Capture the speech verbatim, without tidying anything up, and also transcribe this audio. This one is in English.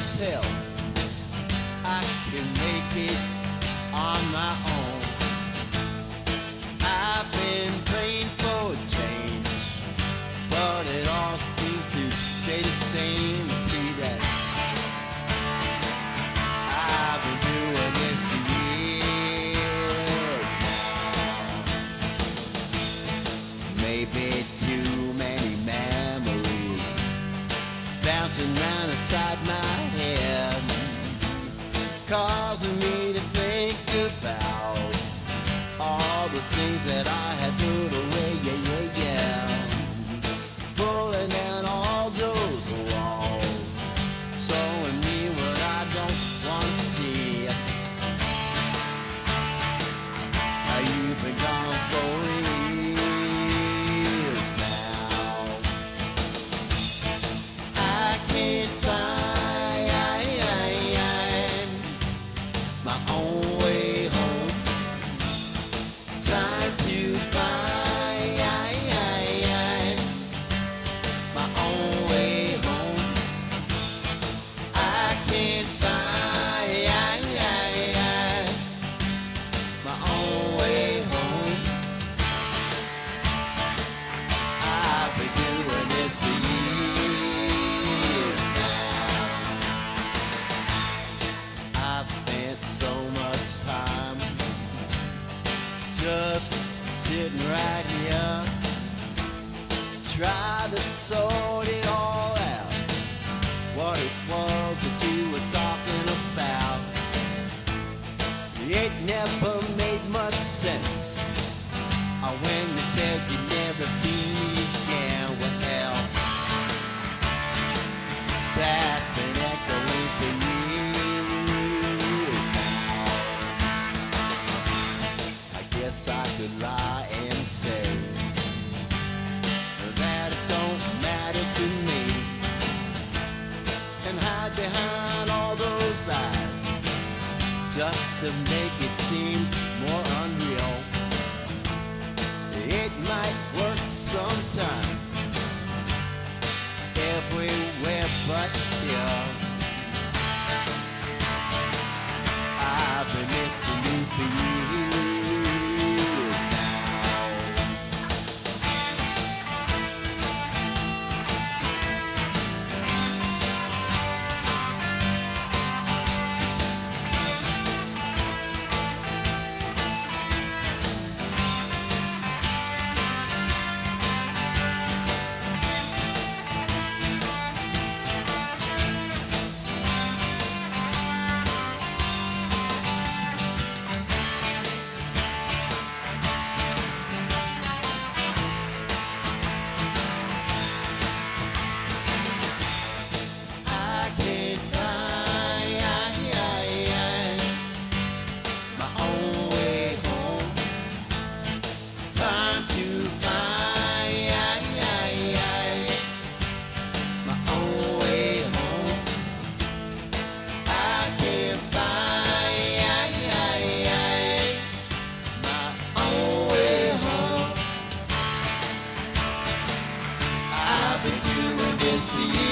as hell. I can make it on my own. I've been praying for a change, but it all seems to stay the same. See that I've been doing this for years now. Maybe too many memories bouncing round inside my head, causing me to think about all the things that I had put away, yeah, yeah, yeah. Pulling down all those walls, showing me what I don't want to see. How you've been gone for years now. I can't find my own way home. Time to find my own way home. I can't find my own way home. I've been doing this for years now. I've spent so much time just sitting right here, try to sort it all out, what it was that you was talking about. It never made much sense uh, when you said you'd never see me again. Well, that's been echoing for years now. I guess I could lie and say that it don't matter to me, and hide behind all those lies just to make it seem more unreal. It might work sometime everywhere but here. I've been missing you for years now. I've been doing this for years.